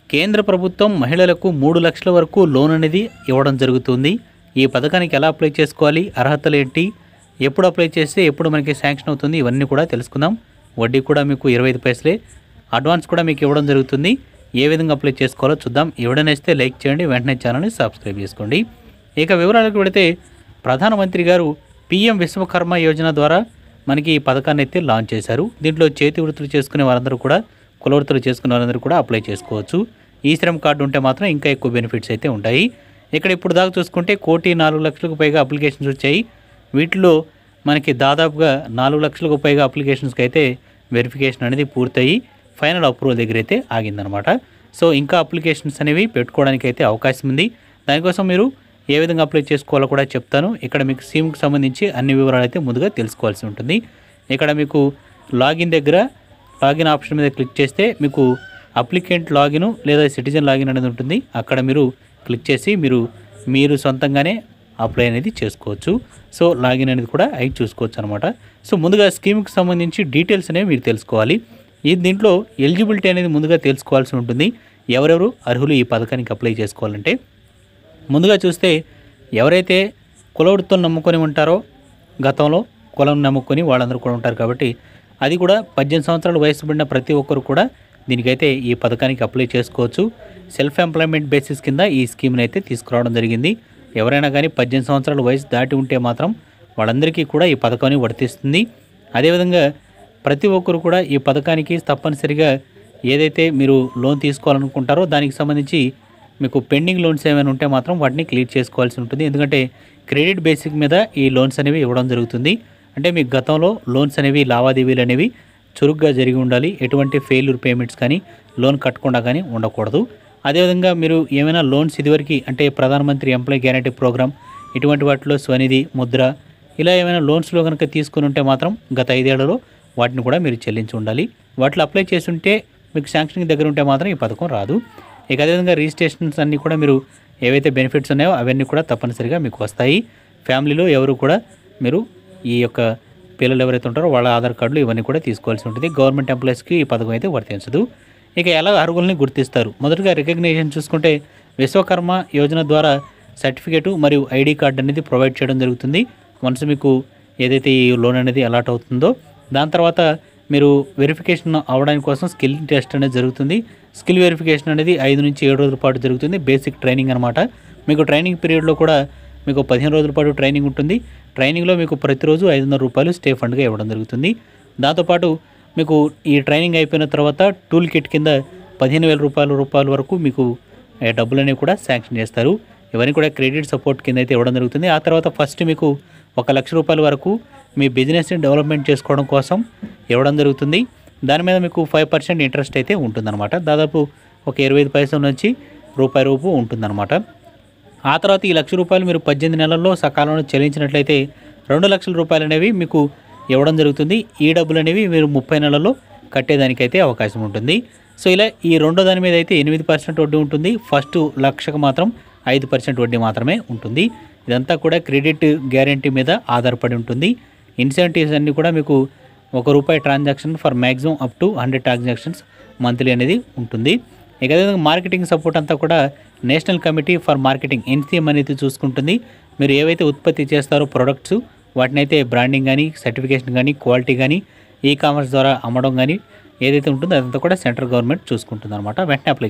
కేంద్ర ప్రభుత్వం మహిళలకు 3 లక్షల వరకు లోన్ అనేది ఇవ్వడం జరుగుతుంది. ఈ పథకానికి ఎలా అప్లై చేసుకోవాలి, అర్హతలు ఏంటి, ఎప్పుడు అప్లై చేస్తే ఎప్పుడు మనకి శాంక్షన్ అవుతుంది, ఇవన్నీ కూడా తెలుసుకుందాం. వడ్డీ కూడా మీకు 25 పైసలే, అడ్వాన్స్ కూడా మీకు ఇవ్వడం జరుగుతుంది. ఏ విధంగా అప్లై చేసుకోవాలో చూద్దాం. ఎవడనేస్తే లైక్ చేయండి, వెంటనే ఛానల్ని సబ్స్క్రైబ్ చేసుకోండి. ఇక వివరాలకు వెళితే ప్రధానమంత్రి గారు PM విశ్వకర్మ యోజన ద్వారా మనకి ఈ పథకాన్ని అయితే లాంచ్ చేశారు. దీంట్లో చేతి వృత్తులు చేసుకునే వారందరూ కూడా, కుల వృత్తులు చేసుకునే వారందరూ కూడా అప్లై చేసుకోవచ్చు. ఈ శ్రమ్ కార్డు ఉంటే మాత్రం ఇంకా ఎక్కువ బెనిఫిట్స్ అయితే ఉంటాయి. ఇక్కడ ఇప్పుడు దాకా చూసుకుంటే 1,04,00,000కు పైగా అప్లికేషన్స్ వచ్చాయి. వీటిలో మనకి దాదాపుగా 4 లక్షలకు పైగా అప్లికేషన్స్కి అయితే వెరిఫికేషన్ అనేది పూర్తయి ఫైనల్ అప్రూవల్ దగ్గర అయితే ఆగిందనమాట. సో ఇంకా అప్లికేషన్స్ అనేవి పెట్టుకోవడానికి అయితే అవకాశం ఉంది. దానికోసం మీరు ఏ విధంగా అప్లై చేసుకోవాలో కూడా చెప్తాను. ఇక్కడ మీకు స్కీమ్కి సంబంధించి అన్ని వివరాలు అయితే ముందుగా తెలుసుకోవాల్సి ఉంటుంది. ఇక్కడ మీకు లాగిన్ దగ్గర లాగిన్ ఆప్షన్ మీద క్లిక్ చేస్తే మీకు అప్లికెంట్ లాగిన్ లేదా సిటిజన్ లాగిన్ అనేది ఉంటుంది. అక్కడ మీరు క్లిక్ చేసి మీరు సొంతంగానే అప్లై అనేది చేసుకోవచ్చు. సో లాగిన్ అనేది కూడా అయి చూసుకోవచ్చు అనమాట. సో ముందుగా స్కీమ్కి సంబంధించి డీటెయిల్స్ అనేవి మీరు తెలుసుకోవాలి. దీంట్లో ఎలిజిబిలిటీ అనేది ముందుగా తెలుసుకోవాల్సి ఉంటుంది. ఎవరెవరు అర్హులు ఈ పథకానికి అప్లై చేసుకోవాలంటే, ముందుగా చూస్తే ఎవరైతే కుల వృత్తులను నమ్ముకొని ఉంటారో, గతంలో కులం నమ్ముకొని వాళ్ళందరూ కూడా ఉంటారు కాబట్టి అది కూడా 18 సంవత్సరాల వయసు పడిన ప్రతి ఒక్కరు కూడా దీనికైతే ఈ పథకానికి అప్లై చేసుకోవచ్చు. సెల్ఫ్ ఎంప్లాయ్మెంట్ బేసిస్ కింద ఈ స్కీమ్ని అయితే తీసుకురావడం జరిగింది. ఎవరైనా కానీ 18 సంవత్సరాల వయసు దాటి ఉంటే మాత్రం వాళ్ళందరికీ కూడా ఈ పథకాన్ని వర్తిస్తుంది. అదేవిధంగా ప్రతి ఒక్కరు కూడా ఈ పథకానికి తప్పనిసరిగా ఏదైతే మీరు లోన్ తీసుకోవాలనుకుంటారో దానికి సంబంధించి మీకు పెండింగ్ లోన్స్ ఏమైనా ఉంటే మాత్రం వాటిని క్లియర్ చేసుకోవాల్సి ఉంటుంది. ఎందుకంటే క్రెడిట్ బేసిక్ మీద ఈ లోన్స్ అనేవి ఇవ్వడం జరుగుతుంది. అంటే మీకు గతంలో లోన్స్ అనేవి, లావాదేవీలు అనేవి చురుగ్గా జరిగి ఉండాలి. ఎటువంటి ఫెయిల్యూర్ పేమెంట్స్ కానీ, లోన్ కట్టకుండా కానీ ఉండకూడదు. అదేవిధంగా మీరు ఏమైనా లోన్స్ ఇదివరకు అంటే ప్రధానమంత్రి ఎంప్లాయీ గ్యారంటీ ప్రోగ్రామ్ ఇటువంటి వాటిలో స్వనిధి, ముద్ర ఇలా ఏమైనా లోన్స్లో కనుక తీసుకుని ఉంటే మాత్రం గత 5 ఏళ్లలో వాటిని కూడా మీరు చెల్లించి ఉండాలి. వాటిలో అప్లై చేస్తుంటే మీకు శాంక్షనింగ్ దగ్గర ఉంటే మాత్రం ఈ పథకం రాదు. ఇక అదేవిధంగా రిజిస్ట్రేషన్స్ అన్నీ కూడా మీరు ఏవైతే బెనిఫిట్స్ ఉన్నాయో అవన్నీ కూడా తప్పనిసరిగా మీకు వస్తాయి. ఫ్యామిలీలో ఎవరు కూడా మీరు ఈ యొక్క పిల్లలు ఎవరైతే ఉంటారో వాళ్ళ ఆధార్ కార్డులు ఇవన్నీ కూడా తీసుకోవాల్సి ఉంటుంది. గవర్నమెంట్ ఎంప్లాయీస్కి ఈ పథకం అయితే వర్తించదు. ఇక ఎలా అర్హుల్ని గుర్తిస్తారు? మొదటగా రికగ్నిషన్ చూసుకుంటే విశ్వకర్మ యోజన ద్వారా సర్టిఫికేటు మరియు ఐడి కార్డు అనేది ప్రొవైడ్ చేయడం జరుగుతుంది. వన్స్ మీకు ఏదైతే ఈ లోన్ అనేది అలాట్ అవుతుందో దాని తర్వాత మీరు వెరిఫికేషన్ అవ్వడానికి కోసం స్కిల్ టెస్ట్ అనేది జరుగుతుంది. స్కిల్ వెరిఫికేషన్ అనేది 5 నుంచి 7 రోజుల పాటు జరుగుతుంది. బేసిక్ ట్రైనింగ్ అనమాట. మీకు ట్రైనింగ్ పీరియడ్లో కూడా మీకు 15 రోజుల పాటు ట్రైనింగ్ ఉంటుంది. ట్రైనింగ్లో మీకు ప్రతిరోజు ₹500 స్టే ఫండ్గా ఇవ్వడం జరుగుతుంది. దాంతోపాటు మీకు ఈ ట్రైనింగ్ అయిపోయిన తర్వాత టూల్ కిట్ కింద ₹15,000 వరకు మీకు డబ్బులు అనేవి కూడా శాంక్షన్ చేస్తారు. ఇవన్నీ కూడా క్రెడిట్ సపోర్ట్ కింద అయితే ఇవ్వడం జరుగుతుంది. ఆ తర్వాత ఫస్ట్ మీకు ₹1,00,000 వరకు మీ బిజినెస్ని డెవలప్మెంట్ చేసుకోవడం కోసం ఇవ్వడం జరుగుతుంది. దాని మీద మీకు 5% ఇంట్రెస్ట్ అయితే ఉంటుందన్నమాట. దాదాపు ఒక 25 పైసల నుంచి రూపాయి రూపు ఉంటుందన్నమాట. ఆ తర్వాత ఈ ₹1,00,000 మీరు 18 నెలల్లో సకాలంలో చెల్లించినట్లయితే ₹2,00,000 అనేవి మీకు ఇవ్వడం జరుగుతుంది. ఈ డబ్బులు అనేవి మీరు 30 నెలల్లో కట్టేదానికైతే అవకాశం ఉంటుంది. సో ఇలా ఈ రెండో దాని మీద అయితే 8% వడ్డీ ఉంటుంది. ఫస్ట్ 1,00,000కు మాత్రం 5% వడ్డీ మాత్రమే ఉంటుంది. ఇదంతా కూడా క్రెడిట్ గ్యారంటీ మీద ఆధారపడి ఉంటుంది. ఇన్సెంటివ్స్ అన్నీ కూడా మీకు ₹1 transaction for maximum up to 100 transactions monthly అనేది ఉంటుంది. ఇక అదేవిధంగా మార్కెటింగ్ సపోర్ట్ అంతా కూడా national committee for marketing NCM అనేది చూసుకుంటుంది. మీరు ఏవైతే ఉత్పత్తి చేస్తారో ప్రొడక్ట్స్ వాటిని అయితే బ్రాండింగ్ కానీ, సర్టిఫికేషన్ కానీ, క్వాలిటీ కానీ, ఈ కామర్స్ ద్వారా అమ్మడం కానీ ఏదైతే ఉంటుందో అదంతా కూడా సెంట్రల్ గవర్నమెంట్ చూసుకుంటుంది అనమాట. వెంటనే అప్లై